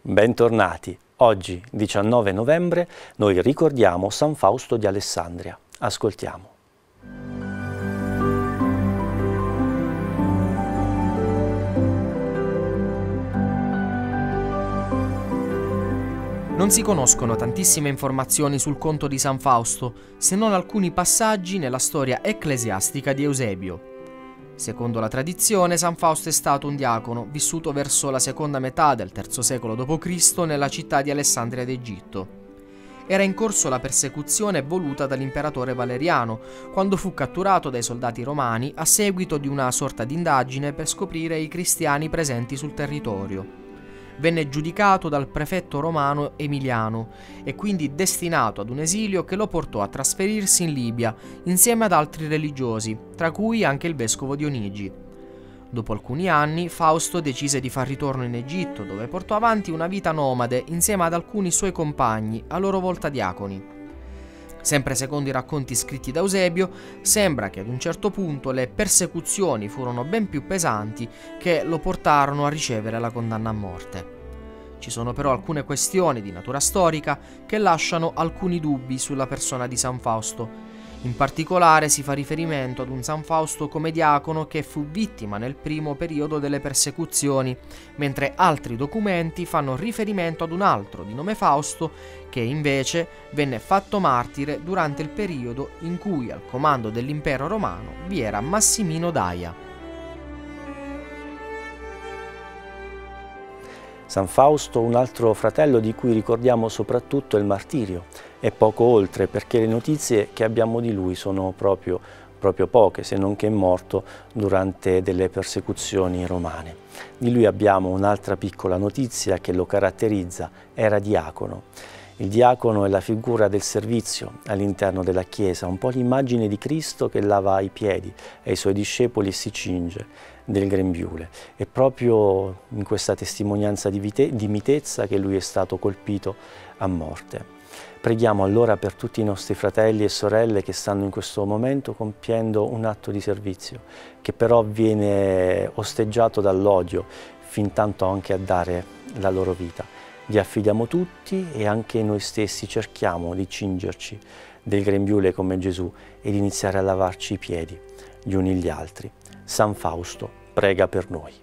Bentornati. Oggi, 19 novembre, noi ricordiamo San Fausto di Alessandria. Ascoltiamo. Non si conoscono tantissime informazioni sul conto di San Fausto, se non alcuni passaggi nella storia ecclesiastica di Eusebio. Secondo la tradizione, San Fausto è stato un diacono vissuto verso la seconda metà del III secolo d.C. nella città di Alessandria d'Egitto. Era in corso la persecuzione voluta dall'imperatore Valeriano, quando fu catturato dai soldati romani a seguito di una sorta di indagine per scoprire i cristiani presenti sul territorio. Venne giudicato dal prefetto romano Emiliano e quindi destinato ad un esilio che lo portò a trasferirsi in Libia insieme ad altri religiosi, tra cui anche il vescovo Dionigi. Dopo alcuni anni, Fausto decise di far ritorno in Egitto, dove portò avanti una vita nomade insieme ad alcuni suoi compagni, a loro volta diaconi. Sempre secondo i racconti scritti da Eusebio, sembra che ad un certo punto le persecuzioni furono ben più pesanti che lo portarono a ricevere la condanna a morte. Ci sono però alcune questioni di natura storica che lasciano alcuni dubbi sulla persona di San Fausto. In particolare si fa riferimento ad un San Fausto come diacono che fu vittima nel primo periodo delle persecuzioni, mentre altri documenti fanno riferimento ad un altro di nome Fausto che invece venne fatto martire durante il periodo in cui al comando dell'impero romano vi era Massimino Daia. San Fausto, un altro fratello di cui ricordiamo soprattutto il martirio, e poco oltre, perché le notizie che abbiamo di lui sono proprio poche, se non che è morto durante delle persecuzioni romane. Di lui abbiamo un'altra piccola notizia che lo caratterizza: era diacono. Il diacono è la figura del servizio all'interno della Chiesa, un po' l'immagine di Cristo che lava i piedi ai suoi discepoli e si cinge del grembiule. È proprio in questa testimonianza di mitezza che lui è stato colpito a morte. Preghiamo allora per tutti i nostri fratelli e sorelle che stanno in questo momento compiendo un atto di servizio, che però viene osteggiato dall'odio, fin tanto anche a dare la loro vita. Vi affidiamo tutti e anche noi stessi cerchiamo di cingerci del grembiule come Gesù ed iniziare a lavarci i piedi gli uni gli altri. San Fausto, prega per noi.